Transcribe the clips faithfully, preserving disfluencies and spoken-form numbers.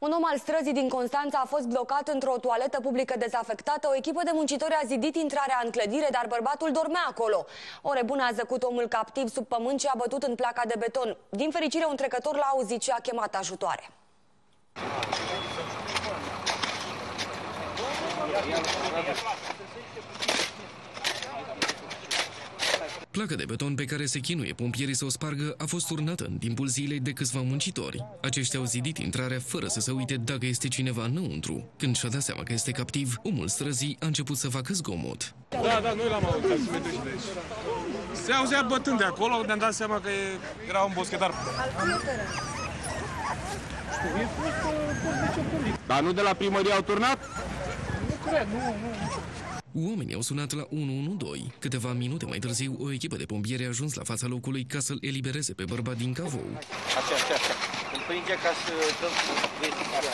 Un om al străzii din Constanța a fost blocat într-o toaletă publică dezafectată. O echipă de muncitori a zidit intrarea în clădire, dar bărbatul dormea acolo. Ore bună, a zăcut omul captiv sub pământ și a bătut în placa de beton. Din fericire, un trecător l-a auzit și a chemat ajutoare. Placa de beton pe care se chinuie pompierii să o spargă a fost turnată în timpul zilei de câțiva muncitori. Aceștia au zidit intrarea fără să se uite dacă este cineva înăuntru. Când și-a dat seama că este captiv, omul străzii a început să facă zgomot. Da, da, noi l-am auzit, să vedeți de aici. Se auzea bătând de acolo, ne-am dat seama că era un boschetar. Dar nu de la primărie au turnat? Nu cred, nu, nu. Oamenii au sunat la unu unu doi. Câteva minute mai târziu, o echipă de pompieri a ajuns la fața locului ca să-l elibereze pe bărbat din cavou. Așa, așa, așa. Îl prinde ca să dăm vesticarea.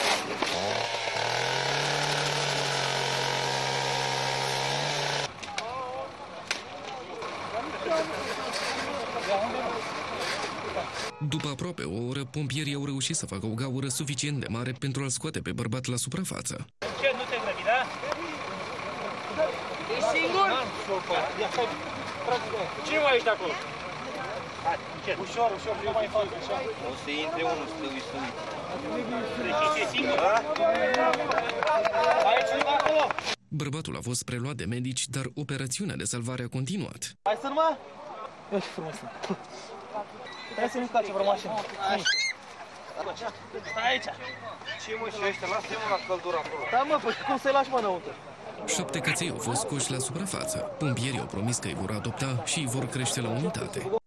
După aproape o oră, pompierii au reușit să facă o gaură suficient de mare pentru a-l scoate pe bărbat la suprafață. Ce, nu te grăbi, da? Ești singur? Cine mai ești acolo? Hai, încet. Ușor, ușor, eu mai fac așa. O să intre unul să te uiți să uiți. Deci ești singur? Da? Mai e cineva acolo? Bărbatul a fost preluat de medici, dar operațiunea de salvare a continuat. Hai să numai? Ia ce frumos. Hai să nu cace vreo mașină. Stai aici. Ce mă, și ăștia, lasă-mă la căldură acolo. Da, mă, păi cum să-i lași, mă, înăuntru? Șapte căței au fost scoși la suprafață. Pompierii au promis că îi vor adopta și îi vor crește la unitate.